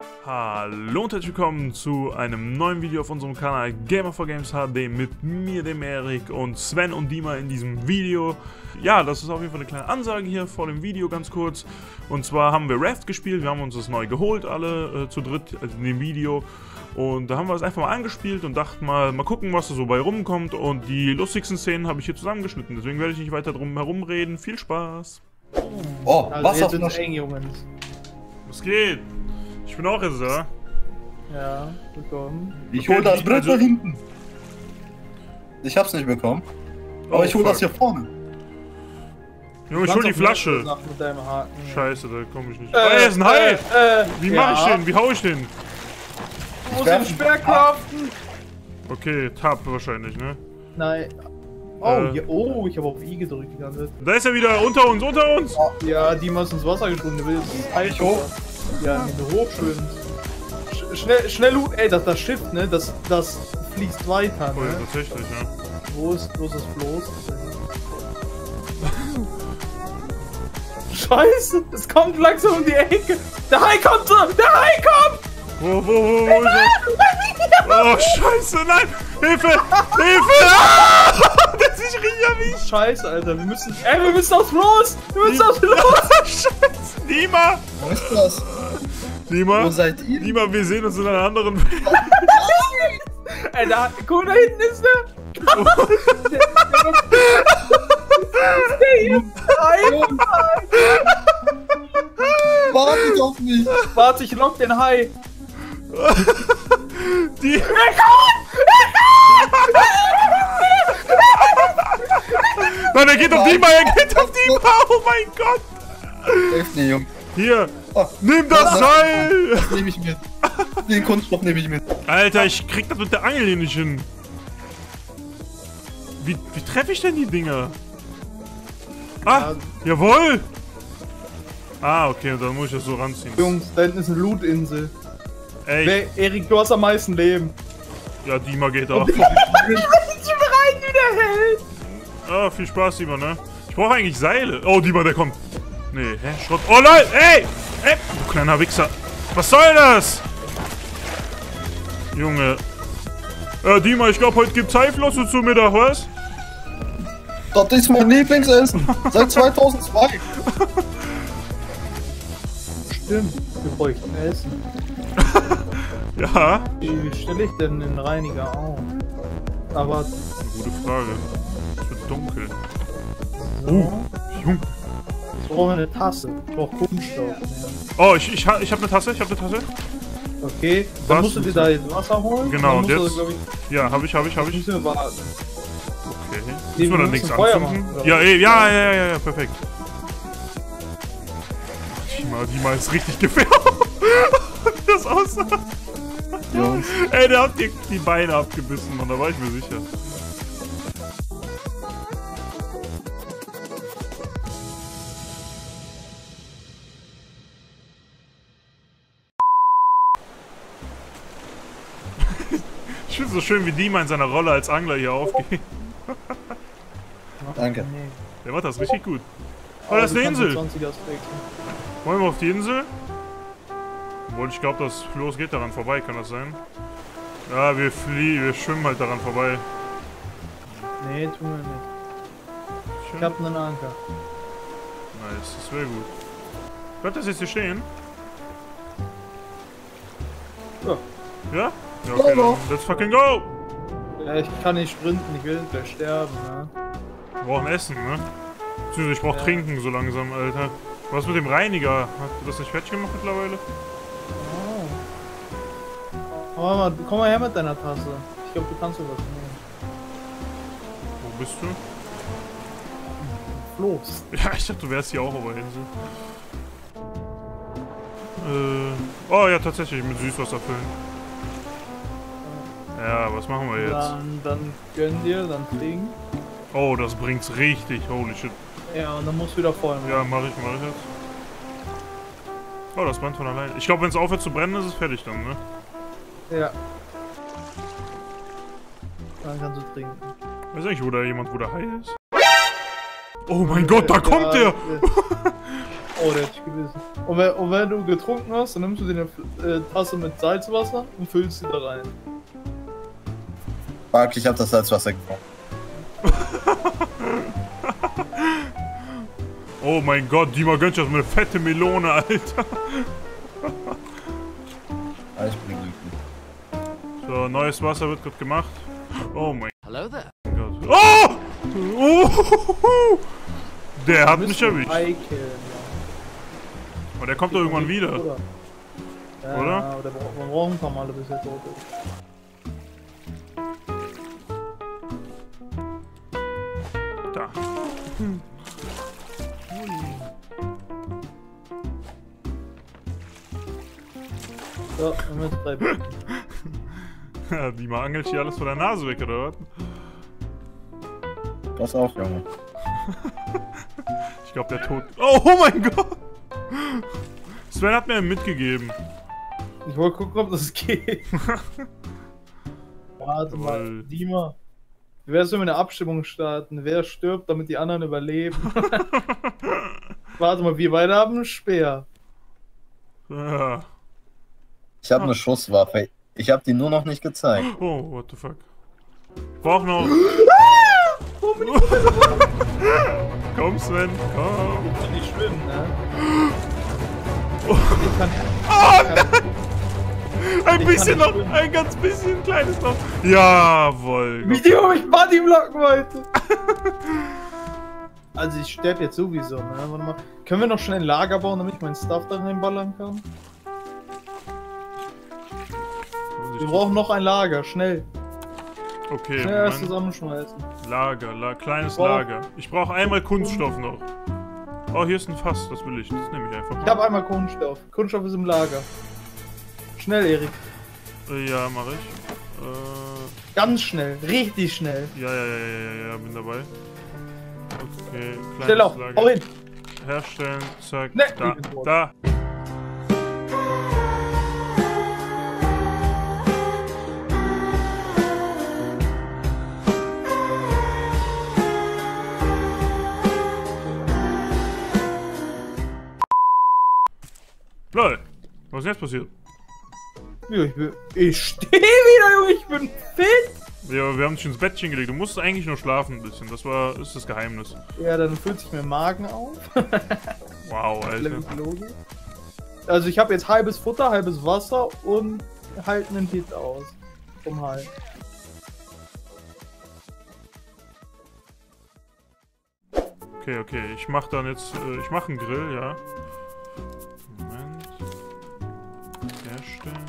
Hallo und herzlich willkommen zu einem neuen Video auf unserem Kanal Gamer4Games HD mit mir, dem Erik und Sven und Dima in diesem Video. Ja, das ist auf jeden Fall eine kleine Ansage hier vor dem Video, ganz kurz. Und zwar haben wir Raft gespielt, wir haben uns das neu geholt, alle zu dritt in dem Video. Und da haben wir es einfach mal angespielt und dachten mal gucken, was da so bei rumkommt. Und die lustigsten Szenen habe ich hier zusammengeschnitten, deswegen werde ich nicht weiter drum herum reden. Viel Spaß! Oh, also was jetzt auf sind eng, Jungs. Was geht? Ich bin auch jetzt da. Ja, willkommen. Ich hol das Brett da hinten. Ich hab's nicht bekommen. Aber ich hol das hier vorne. Junge, ich hol die Flasche. Mit deinem Haken. Scheiße, da komme ich nicht. Ey, ist ein Hai! Wie mach ich den? Wie hau ich den? Du musst den Speer craften! Okay, Tab wahrscheinlich, ne? Nein. Oh, ja, oh, ich habe auf I gedrückt die ganze Zeit. Da ist er wieder, unter uns, unter uns! Ja, Dima ist ins Wasser gesprungen, der will jetzt Hai hoch. Ja, wenn du hochschwimmst. Schnell loot, ey, das Schiff, ne, das fließt weiter, ne? Oh ja, tatsächlich, ja. Wo ist das Floß? Scheiße, es kommt langsam um die Ecke. Der Hai kommt so, der Hai kommt! Wo ist er? Oh, scheiße, nein! Hilfe! Hilfe! Ah! Das ist richtig wie Scheiße, Alter, wir müssen aufs Floß! Wir müssen aufs Floß! Scheiße! Nima! Wo ist das? Nima! Wo seid ihr? Nima, wir sehen uns in einer anderen Welt. Ey, guck, da hinten ist der! Warte doch nicht! Warte, ich lock den Hai! Die... Nein, er geht auf Dima, oh mein Gott! Hilf mir, Junge. Hier, Oh, nimm das Seil! Das nehme ich mit. Den Kunststoff nehme ich mit. Alter, ich krieg das mit der Angel hier nicht hin. Wie treffe ich denn die Dinger? Ah, jawohl! Ah, okay, dann muss ich das so ranziehen. Jungs, da hinten ist eine Loot-Insel. Ey, Erik, du hast am meisten Leben. ja, Dima geht auch. Ich bin bereit, wieder hält. Ah, viel Spaß, Dima, ne? Ich brauche eigentlich Seile. Oh, Dima, der kommt. Nee, hä? Schrott. Oh nein! Ey! Ey! Du kleiner Wichser. Was soll das? Junge. Dima, ich glaube, heute gibt's Haiflosse zu Mittag, was? Das ist mein Lieblingsessen. Seit 2002. Stimmt, wir bräuchten Essen. Ja? Wie stelle ich denn den Reiniger auf? Aber... Eine gute Frage. Es wird dunkel. So. Junge. Ich brauche eine Tasse. Ich brauche Kunststoff. Oh, ich hab eine Tasse, Okay, dann Was? musst du dir da jetzt Wasser holen. Genau, und dann musst jetzt... du, glaub Ja, hab ich. müssen wir warten. Okay. Nee, Müssen wir dann wir nichts müssen Feuer anzünden? machen, oder? Ja, perfekt. Dima ist richtig gefährlich. Wie das aussah. Jungs. Ey, der hat dir die Beine abgebissen, Mann, da war ich mir sicher. Ich finde es so schön, wie Dima in seiner Rolle als Angler hier aufgeht. Danke. Nee. Der macht das richtig gut. Oh, das ist eine Insel. 20 Aspekte. Wollen wir auf die Insel? Obwohl, ich glaube, das Floß geht daran vorbei, kann das sein? Ja, wir schwimmen halt daran vorbei. Nee, tun wir nicht. Schön. Ich hab einen Anker. Nice, das wäre gut. Bleibt das jetzt hier stehen? Ja. Ja? Ja, okay, dann let's fucking go! Ja, ich kann nicht sprinten, ich will gleich sterben, ne? Wir brauchen Essen, ne? Beziehungsweise ich brauch Trinken so langsam, Alter. Was mit dem Reiniger? Hast du das nicht fertig gemacht mittlerweile? Oh. Komm mal her mit deiner Tasse. Ich glaube, du kannst sowas nehmen. Wo bist du? Floß. Ja, ich dachte, du wärst hier auch auf der Insel. Oh ja, tatsächlich, mit Süßwasser füllen. Ja, was machen wir jetzt? Dann gönn dir, dann trink. Oh, das bringt's richtig, holy shit. Ja, und dann musst du wieder voll machen. Ja, mach ich jetzt. Oh, das brennt von allein. Ich glaube, wenn es aufhört zu brennen, ist es fertig dann, ne? Ja. Dann kannst du trinken. Weiß eigentlich, wo der Hai ist? Oh mein Gott, da kommt der! Oh, der hat dich gebissen. Und wenn du getrunken hast, dann nimmst du dir eine Tasse mit Salzwasser und füllst sie da rein. Fuck, ich hab das Salzwasser gebraucht. Oh mein Gott, Dima gönnt sich eine fette Melone, Alter. Ah, ich bin glücklich. So, neues Wasser wird gerade gemacht. Oh mein Gott. Oh! Der hat mich erwischt. Aber der kommt doch irgendwann wieder. Oder? Ja, oder wir brauchen ein paar Male, bis er tot ist. Da. So, dann haben wir jetzt 3 Blöcke. Ja, Dima angelt hier alles vor der Nase weg, oder was? Pass auf, Junge. Ich glaube, der Tod. Oh mein Gott! Sven hat mir einen mitgegeben. Ich wollte gucken, ob das geht. Warte mal, Dima. Wie wär's, wenn wir eine Abstimmung starten? Wer stirbt, damit die anderen überleben? Warte mal, wir beide haben einen Speer. Ja. Ich habe eine Schusswaffe. Ich habe die nur noch nicht gezeigt. Oh, what the fuck. Brauch noch. Komm, Sven, komm. Ich kann nicht schwimmen, ne? Oh. Ich kann. Ein bisschen noch, ein ganz bisschen kleines noch. Jawohl. Wie die mich Buddy blocken wollte. Also ich sterbe jetzt sowieso, ne? Warte mal. Können wir noch schnell ein Lager bauen, damit ich meinen Stuff da reinballern kann? Wir brauchen noch ein Lager, schnell. Okay, schnell erst zusammenschmeißen. Lager, kleines Lager. Ich brauche einmal Kunststoff noch. Oh, hier ist ein Fass, das will ich. Das nehme ich einfach. Ich habe einmal Kunststoff. Kunststoff ist im Lager. Schnell, Erik. Ja, mache ich. Ganz schnell, richtig schnell. Ja, bin dabei. Okay, kleines schnell auf, Lager. hau hin. Herstellen, zack, Ne, da. Lol, was ist jetzt passiert? Ja, ich stehe wieder, Junge, ich bin fit! Ja, wir haben dich ins Bettchen gelegt. Du musst eigentlich nur schlafen ein bisschen. Das ist das Geheimnis. Ja, dann füllt sich mein Magen auf. Wow, Alter. Also ich habe jetzt halbes Futter, halbes Wasser und halt einen Hit aus. Vom Halt. Okay. Ich mach dann jetzt, ich mach einen Grill, ja. Moment. Herstellen.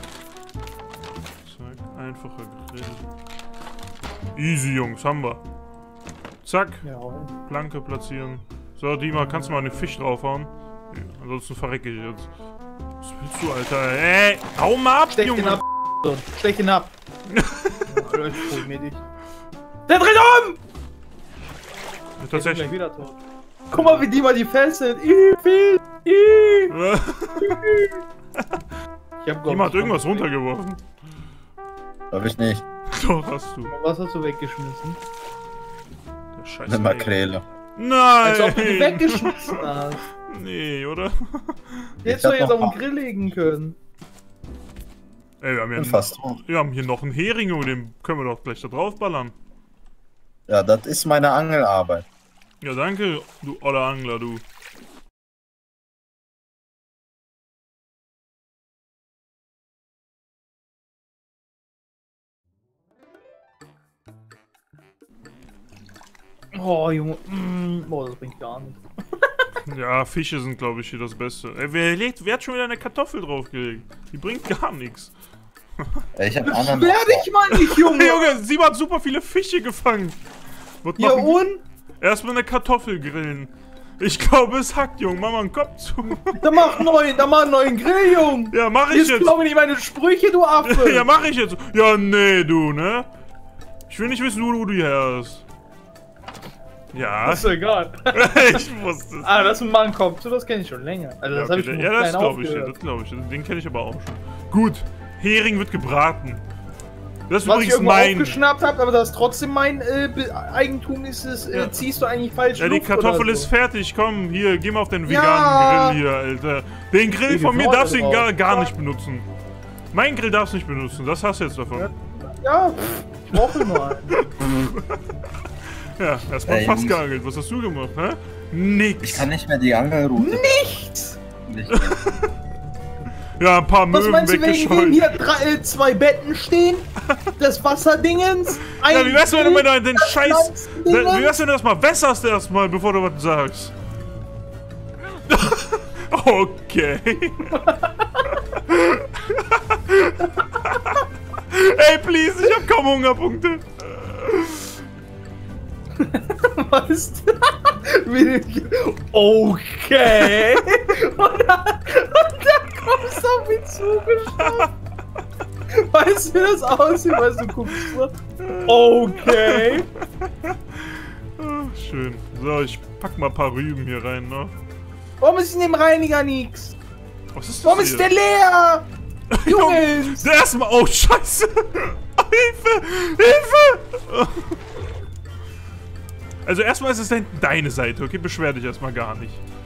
Zack, einfacher Grill. Easy, Jungs, haben wir. Zack. Jawohl. Planke platzieren. So, Dima, kannst du mal den Fisch draufhauen? Ja, ansonsten verrecke ich jetzt. Was willst du, Alter? Ey, hau mal ab, Steck Junge! ihn ab, so. Steck ihn ab! Ja, ich hol mir dich. Der dreht um! Ja, tatsächlich. Gleich wieder tot. Guck mal, wie die mal die fesseln. Dima hat irgendwas runtergeworfen. Hab ich nicht. Doch, hast du. Was hast du weggeschmissen? Der Scheiß. Eine Makrele. Nein! Als ob du die weggeschmissen hast. Nee, oder? Hättest du jetzt auf den Grill legen können. Ey, wir haben ja Fast tot. wir haben hier noch einen Hering und den können wir doch gleich da drauf ballern. Ja, das ist meine Angelarbeit. Ja, danke, du oller Angler, du. Oh, Junge. Boah, das bringt gar nichts. Ja, Fische sind, glaube ich, hier das Beste. Ey, wer hat schon wieder eine Kartoffel draufgelegt? Die bringt gar nichts. Ich hab anderen. Werde ich mal nicht, Junge! Junge, Simon hat super viele Fische gefangen. Was Ja machen die? und? Erstmal eine Kartoffel grillen. Ich glaube, es hackt, Junge. Mach mal einen Kopf zu. Dann mach einen neuen Grill, Junge! Ja, mach ich jetzt. glaube nicht meine Sprüche, du Affe! Ja, mach ich jetzt. Ja, nee, du, ne? Ich will nicht wissen, wo du die her hast. Ja. Das ist egal. Ich wusste es. Ah, das ist ein Mann Kopf, das kenne ich schon länger. Also das Ja, habe okay, ich schon ja, das klein glaube ich dir, aufgehört. das glaube ich dir. Den kenne ich aber auch schon. Gut, Hering wird gebraten. Das ist Was ich übrigens irgendwo mein. aufgeschnappt habe, aber das trotzdem mein Eigentum ist, ziehst du eigentlich falsch. Ja, die Luft Kartoffel oder ist so. fertig. Komm, hier, geh mal auf den Ja. veganen Grill hier, Alter. Den Grill Wie von mir Worte darfst du drauf. gar nicht benutzen. Mein Grill darfst du nicht benutzen. Das hast du jetzt davon. Ja, ich brauche mal. Ja, erstmal Ey, fast Jungs. geangelt. Was hast du gemacht, hä? Nix. Ich kann nicht mehr die Angelroute. Nichts! Nicht. Ja, ein paar Was Möwen meinst du, wenn weggescheut. hier 2 Betten stehen? Das Wasserdingens? Ja, wie wär's, wenn du mir den das Scheiß... Pflanzendingens? Wie wär's, wenn du das mal wässerst erstmal, bevor du was sagst? Okay. Ey, please, ich hab kaum Hungerpunkte. Was? Okay. Und dann kommst du auf mich zugeschaut. Weißt du, wie das aussieht? Weißt du, guckst so. Okay. Ah, schön. So, ich pack mal ein paar Rüben hier rein, ne? Warum ist in dem Reiniger nix? Was ist das Warum hier? ist der leer? Jungs! Der erstmal... Oh, scheiße! Hilfe! Hilfe! Also erstmal ist es da hinten deine Seite, okay? Beschwer dich erstmal gar nicht.